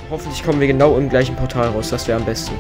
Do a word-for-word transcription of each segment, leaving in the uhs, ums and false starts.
Hoffentlich kommen wir genau im gleichen Portal raus, das wäre am besten.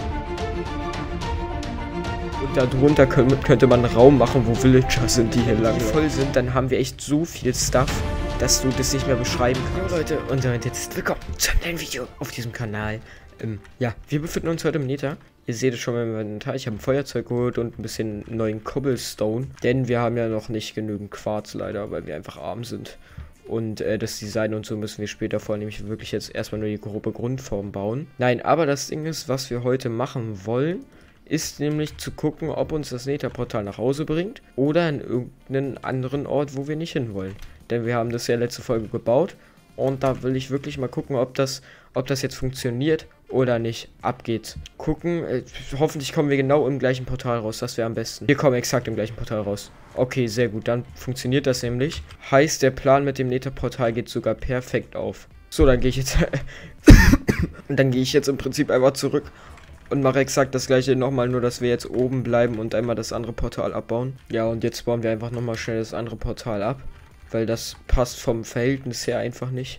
Und darunter können, könnte man einen Raum machen, wo Villager sind, die hier lang voll sind. Dann haben wir echt so viel Stuff, dass du das nicht mehr beschreiben kannst. Ja, Leute, und damit jetzt willkommen zu einem neuen Video auf diesem Kanal. Ähm, ja, wir befinden uns heute im Nether. Ihr seht es schon mal im Inventar. Ich habe ein Feuerzeug geholt und ein bisschen neuen Cobblestone. Denn wir haben ja noch nicht genügend Quarz leider, weil wir einfach arm sind. Und äh, das Design und so müssen wir später vor allem nämlich wirklich jetzt erstmal nur die grobe Grundform bauen. Nein, aber das Ding ist, was wir heute machen wollen, ist nämlich zu gucken, ob uns das Nether-Portal nach Hause bringt oder in irgendeinen anderen Ort, wo wir nicht hin wollen. Denn wir haben das ja letzte Folge gebaut und da will ich wirklich mal gucken, ob das, ob das jetzt funktioniert oder nicht. Ab geht's. Gucken, äh, hoffentlich kommen wir genau im gleichen Portal raus, das wäre am besten. Wir kommen exakt im gleichen Portal raus. Okay, sehr gut, dann funktioniert das nämlich. Heißt, der Plan mit dem Nether-Portal geht sogar perfekt auf. So, dann gehe ich jetzt und dann gehe ich jetzt im Prinzip einfach zurück und mache exakt das gleiche nochmal, nur dass wir jetzt oben bleiben und einmal das andere Portal abbauen. Ja, und jetzt bauen wir einfach nochmal schnell das andere Portal ab, weil das passt vom Verhältnis her einfach nicht.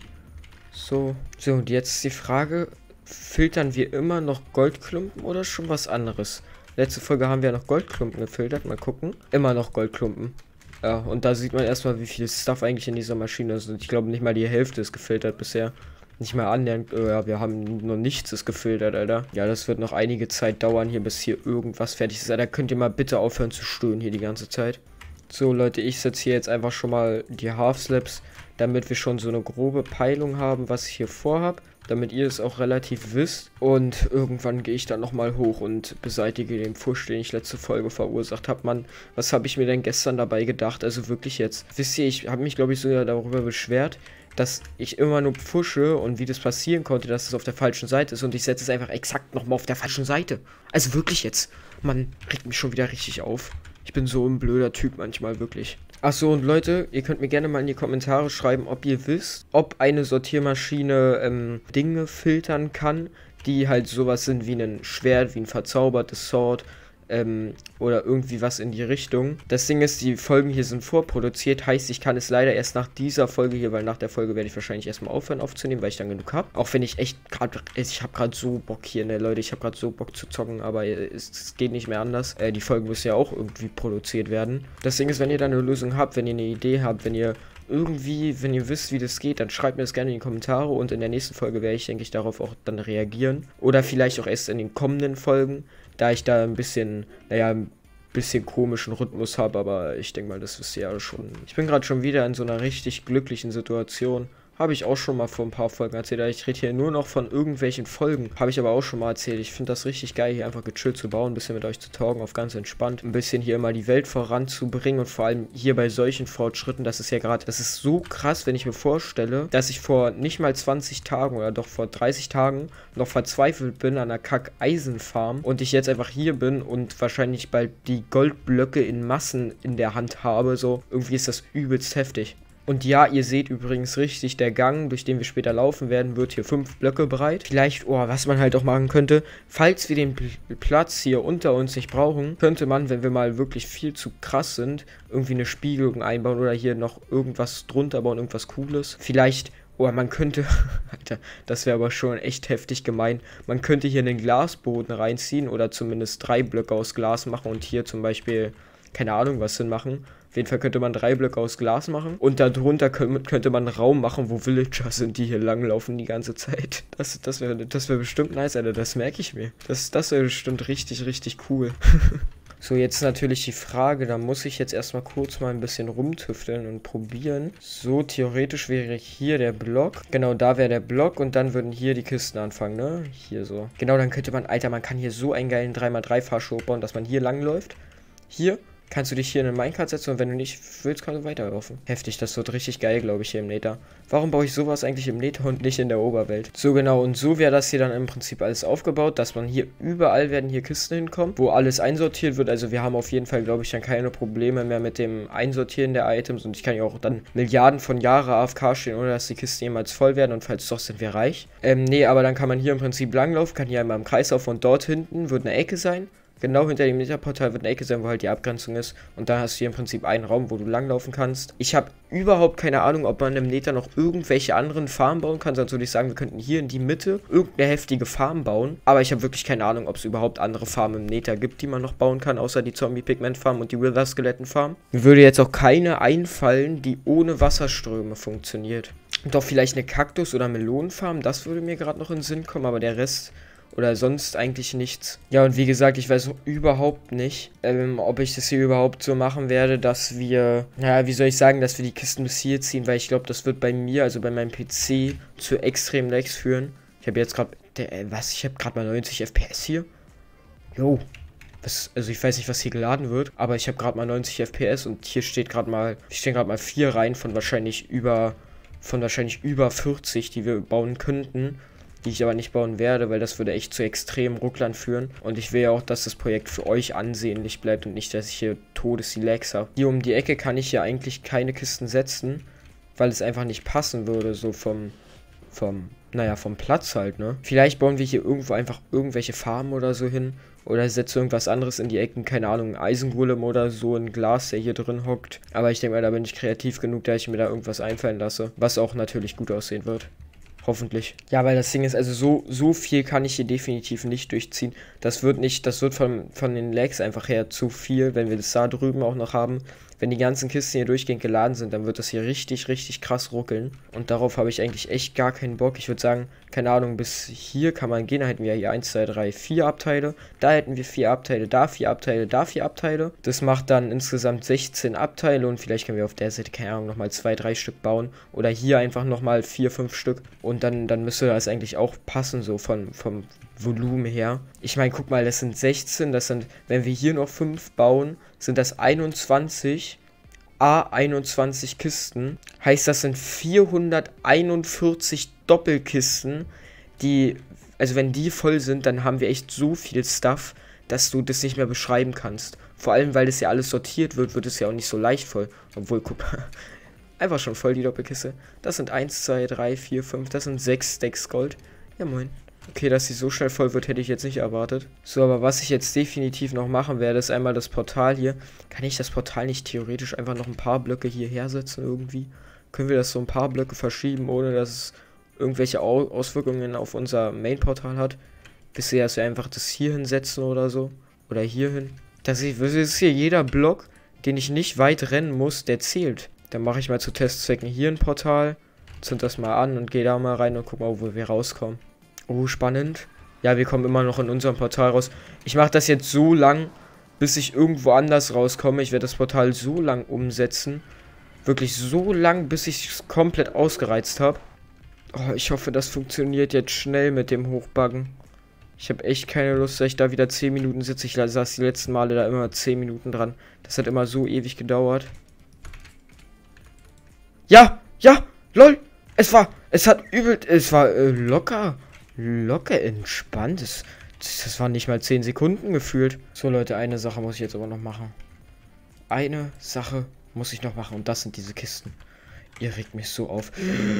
So, so und jetzt ist die Frage, filtern wir immer noch Goldklumpen oder schon was anderes? Letzte Folge haben wir noch Goldklumpen gefiltert, mal gucken. Immer noch Goldklumpen. Ja, und da sieht man erstmal, wie viel Stuff eigentlich in dieser Maschine ist. Und ich glaube, nicht mal die Hälfte ist gefiltert bisher. Nicht mal annähernd, äh, ja, wir haben noch nichts ist gefiltert, Alter. Ja, das wird noch einige Zeit dauern hier, bis hier irgendwas fertig ist. Alter, könnt ihr mal bitte aufhören zu stöhnen hier die ganze Zeit. So, Leute, ich setze hier jetzt einfach schon mal die Half-Slabs, damit wir schon so eine grobe Peilung haben, was ich hier vorhab. Damit ihr es auch relativ wisst. Und irgendwann gehe ich dann nochmal hoch und beseitige den Pfusch, den ich letzte Folge verursacht habe. Mann, was habe ich mir denn gestern dabei gedacht? Also wirklich jetzt. Wisst ihr, ich habe mich, glaube ich, sogar darüber beschwert, dass ich immer nur pfusche und wie das passieren konnte, dass es auf der falschen Seite ist. Und ich setze es einfach exakt nochmal auf der falschen Seite. Also wirklich jetzt. Man regt mich schon wieder richtig auf. Ich bin so ein blöder Typ manchmal, wirklich. Achso, und Leute, ihr könnt mir gerne mal in die Kommentare schreiben, ob ihr wisst, ob eine Sortiermaschine ähm, Dinge filtern kann, die halt sowas sind wie ein Schwert, wie ein verzaubertes Sword, ähm, oder irgendwie was in die Richtung. Das Ding ist, die Folgen hier sind vorproduziert, heißt, ich kann es leider erst nach dieser Folge hier, weil nach der Folge werde ich wahrscheinlich erstmal aufhören aufzunehmen, weil ich dann genug habe. Auch wenn ich echt gerade, ich habe gerade so Bock hier, ne, Leute, ich habe gerade so Bock zu zocken, aber es, es geht nicht mehr anders. Äh, die Folgen müssen ja auch irgendwie produziert werden. Das Ding ist, wenn ihr da eine Lösung habt, wenn ihr eine Idee habt, wenn ihr irgendwie, wenn ihr wisst, wie das geht, dann schreibt mir das gerne in die Kommentare und in der nächsten Folge werde ich, denke ich, darauf auch dann reagieren. Oder vielleicht auch erst in den kommenden Folgen, da ich da ein bisschen, naja, ein bisschen komischen Rhythmus habe, aber ich denke mal, das wisst ihr ja schon. Ich bin gerade schon wieder in so einer richtig glücklichen Situation. Habe ich auch schon mal vor ein paar Folgen erzählt. Ich rede hier nur noch von irgendwelchen Folgen. Habe ich aber auch schon mal erzählt. Ich finde das richtig geil, hier einfach gechillt zu bauen, ein bisschen mit euch zu talken, auf ganz entspannt. Ein bisschen hier immer die Welt voranzubringen und vor allem hier bei solchen Fortschritten, das ist ja gerade, das ist so krass, wenn ich mir vorstelle, dass ich vor nicht mal zwanzig Tagen oder doch vor dreißig Tagen noch verzweifelt bin an einer Kack-Eisenfarm und ich jetzt einfach hier bin und wahrscheinlich bald die Goldblöcke in Massen in der Hand habe. So, irgendwie ist das übelst heftig. Und ja, ihr seht übrigens richtig, der Gang, durch den wir später laufen werden, wird hier fünf Blöcke breit. Vielleicht, oh, was man halt auch machen könnte, falls wir den P Platz hier unter uns nicht brauchen, könnte man, wenn wir mal wirklich viel zu krass sind, irgendwie eine Spiegelung einbauen oder hier noch irgendwas drunter bauen, irgendwas Cooles. Vielleicht, oh, man könnte, Alter, das wäre aber schon echt heftig gemein, man könnte hier einen Glasboden reinziehen oder zumindest drei Blöcke aus Glas machen und hier zum Beispiel, keine Ahnung, was hinmachen. Auf jeden Fall könnte man drei Blöcke aus Glas machen. Und darunter könnte man einen Raum machen, wo Villager sind, die hier langlaufen die ganze Zeit. Das, das wäre das wär bestimmt nice, Alter. Das merke ich mir. Das, das wäre bestimmt richtig, richtig cool. So, jetzt natürlich die Frage, da muss ich jetzt erstmal kurz mal ein bisschen rumtüfteln und probieren. So, theoretisch wäre hier der Block. Genau, da wäre der Block und dann würden hier die Kisten anfangen, ne? Hier so. Genau, dann könnte man, Alter, man kann hier so einen geilen drei mal drei Fahrstuhl bauen, dass man hier langläuft. Hier kannst du dich hier in den Minecart setzen und wenn du nicht willst, kannst du weiterlaufen. Heftig, das wird richtig geil, glaube ich, hier im Nether. Warum baue ich sowas eigentlich im Nether und nicht in der Oberwelt? So genau, und so wäre das hier dann im Prinzip alles aufgebaut, dass man hier überall werden hier Kisten hinkommen, wo alles einsortiert wird. Also wir haben auf jeden Fall, glaube ich, dann keine Probleme mehr mit dem Einsortieren der Items und ich kann ja auch dann Milliarden von Jahren A F K stehen, ohne dass die Kisten jemals voll werden und falls doch, sind wir reich. Ähm, nee, aber dann kann man hier im Prinzip langlaufen, kann hier einmal im Kreis laufen und dort hinten wird eine Ecke sein. Genau hinter dem Netherportal wird eine Ecke sein, wo halt die Abgrenzung ist. Und da hast du hier im Prinzip einen Raum, wo du langlaufen kannst. Ich habe überhaupt keine Ahnung, ob man im Nether noch irgendwelche anderen Farmen bauen kann. Sonst würde ich sagen, wir könnten hier in die Mitte irgendeine heftige Farm bauen. Aber ich habe wirklich keine Ahnung, ob es überhaupt andere Farmen im Nether gibt, die man noch bauen kann, außer die Zombie-Pigment-Farm und die Wither-Skeletten-Farm. Mir würde jetzt auch keine einfallen, die ohne Wasserströme funktioniert. Doch vielleicht eine Kaktus- oder Melonenfarm, das würde mir gerade noch in den Sinn kommen, aber der Rest... Oder sonst eigentlich nichts. Ja, und wie gesagt, ich weiß überhaupt nicht, ähm, ob ich das hier überhaupt so machen werde, dass wir, naja, wie soll ich sagen, dass wir die Kisten bis hier ziehen, weil ich glaube, das wird bei mir, also bei meinem P C, zu extrem Lags führen. Ich habe jetzt gerade, äh, was, ich habe gerade mal neunzig F P S hier. Jo. Das, also ich weiß nicht, was hier geladen wird, aber ich habe gerade mal neunzig F P S und hier steht gerade mal, hier stehen gerade mal vier Reihen von wahrscheinlich über, von wahrscheinlich über vierzig, die wir bauen könnten. Die ich aber nicht bauen werde, weil das würde echt zu extremen Rucklern führen. Und ich will ja auch, dass das Projekt für euch ansehnlich bleibt und nicht, dass ich hier todes die Lags habe. Hier um die Ecke kann ich ja eigentlich keine Kisten setzen, weil es einfach nicht passen würde, so vom, vom, naja, vom Platz halt, ne? Vielleicht bauen wir hier irgendwo einfach irgendwelche Farmen oder so hin. Oder setze irgendwas anderes in die Ecken, keine Ahnung, ein Eisengolem oder so, ein Glas, der hier drin hockt. Aber ich denke mal, da bin ich kreativ genug, da ich mir da irgendwas einfallen lasse, was auch natürlich gut aussehen wird. Hoffentlich. Ja, weil das Ding ist, also so, so viel kann ich hier definitiv nicht durchziehen. Das wird nicht, das wird von, von den Lags einfach her zu viel, wenn wir das da drüben auch noch haben. Wenn die ganzen Kisten hier durchgehend geladen sind, dann wird das hier richtig, richtig krass ruckeln. Und darauf habe ich eigentlich echt gar keinen Bock. Ich würde sagen, keine Ahnung, bis hier kann man gehen. Da hätten wir hier eins, zwei, drei, vier Abteile. Da hätten wir vier Abteile, da vier Abteile, da vier Abteile. Das macht dann insgesamt sechzehn Abteile. Und vielleicht können wir auf der Seite, keine Ahnung, nochmal zwei, drei Stück bauen. Oder hier einfach nochmal vier, fünf Stück. Und dann, dann müsste das eigentlich auch passen, so von, vom Volumen her. Ich meine, guck mal, das sind sechzehn. Das sind, wenn wir hier noch fünf bauen, sind das einundzwanzig. A einundzwanzig Kisten. Heißt, das sind vierhunderteinundvierzig Doppelkisten, die, also wenn die voll sind, dann haben wir echt so viel Stuff, dass du das nicht mehr beschreiben kannst. Vor allem, weil das ja alles sortiert wird, wird es ja auch nicht so leicht voll. Obwohl, guck mal, einfach schon voll die Doppelkiste. Das sind eins, zwei, drei, vier, fünf, das sind sechs Stacks Gold. Ja, moin. Okay, dass sie so schnell voll wird, hätte ich jetzt nicht erwartet. So, aber was ich jetzt definitiv noch machen werde, ist einmal das Portal hier. Kann ich das Portal nicht theoretisch einfach noch ein paar Blöcke hierher setzen irgendwie? Können wir das so ein paar Blöcke verschieben, ohne dass es irgendwelche Au- Auswirkungen auf unser Main-Portal hat? Wisst ihr, dass wir einfach das hier hinsetzen oder so? Oder hier hin? Das ist hier jeder Block, den ich nicht weit rennen muss, der zählt. Dann mache ich mal zu Testzwecken hier ein Portal, zünd das mal an und gehe da mal rein und guck mal, wo wir rauskommen. Oh, spannend. Ja, wir kommen immer noch in unserem Portal raus. Ich mache das jetzt so lang, bis ich irgendwo anders rauskomme. Ich werde das Portal so lang umsetzen. Wirklich so lang, bis ich es komplett ausgereizt habe. Oh, ich hoffe, das funktioniert jetzt schnell mit dem Hochbuggen. Ich habe echt keine Lust, dass ich da wieder zehn Minuten sitze. Ich saß die letzten Male da immer zehn Minuten dran. Das hat immer so ewig gedauert. Ja, ja, lol. Es war, es hat übel, es war äh, locker. Locker entspannt. Das, das, das waren nicht mal zehn Sekunden gefühlt. So, Leute, eine Sache muss ich jetzt aber noch machen. Eine Sache muss ich noch machen. Und das sind diese Kisten. Ihr regt mich so auf.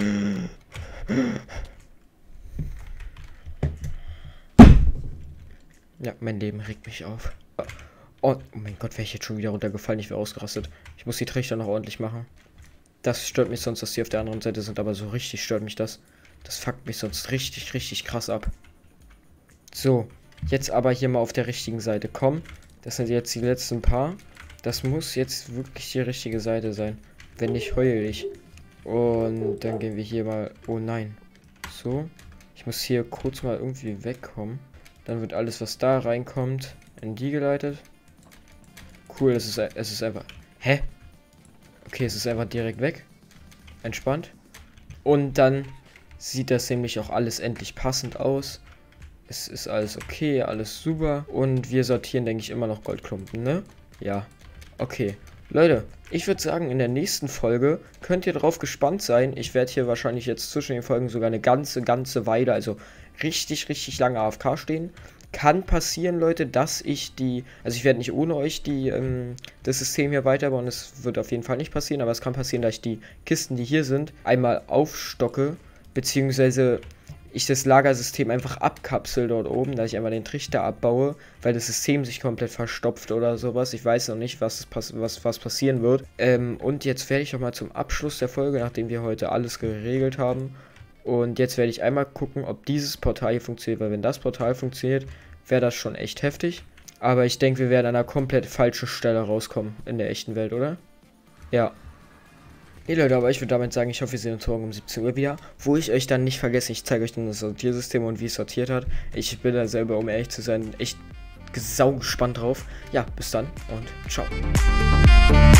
Ja, mein Leben regt mich auf. Oh, oh mein Gott, wäre ich jetzt schon wieder runtergefallen. Ich wäre ausgerastet. Ich muss die Trichter noch ordentlich machen. Das stört mich sonst, dass die auf der anderen Seite sind. Aber so richtig stört mich das. Das fuckt mich sonst richtig, richtig krass ab. So, jetzt aber hier mal auf der richtigen Seite. Komm, das sind jetzt die letzten paar. Das muss jetzt wirklich die richtige Seite sein. Wenn nicht, heul ich. Und dann gehen wir hier mal... Oh nein. So. Ich muss hier kurz mal irgendwie wegkommen. Dann wird alles, was da reinkommt, in die geleitet. Cool, es ist, es ist einfach... Hä? Okay, es ist einfach direkt weg. Entspannt. Und dann... sieht das nämlich auch alles endlich passend aus. Es ist alles okay, alles super. Und wir sortieren, denke ich, immer noch Goldklumpen, ne? Ja. Okay. Leute, ich würde sagen, in der nächsten Folge könnt ihr drauf gespannt sein. Ich werde hier wahrscheinlich jetzt zwischen den Folgen sogar eine ganze, ganze Weile, also richtig, richtig lange A F K stehen. Kann passieren, Leute, dass ich die, also ich werde nicht ohne euch die, ähm, das System hier weiterbauen. Das wird auf jeden Fall nicht passieren, aber es kann passieren, dass ich die Kisten, die hier sind, einmal aufstocke. Beziehungsweise ich das Lagersystem einfach abkapsel dort oben, dass ich einfach den Trichter abbaue, weil das System sich komplett verstopft oder sowas. Ich weiß noch nicht, was, pass was, was passieren wird. Ähm, und jetzt werde ich noch mal zum Abschluss der Folge, nachdem wir heute alles geregelt haben. Und jetzt werde ich einmal gucken, ob dieses Portal hier funktioniert, weil wenn das Portal funktioniert, wäre das schon echt heftig. Aber ich denke, wir werden an einer komplett falschen Stelle rauskommen in der echten Welt, oder? Ja. Nee, Leute, aber ich würde damit sagen, ich hoffe, wir sehen uns morgen um siebzehn Uhr wieder, wo ich euch dann nicht vergesse, ich zeige euch dann das Sortiersystem und wie es sortiert hat. Ich bin da selber, um ehrlich zu sein, echt saugespannt drauf. Ja, bis dann und ciao.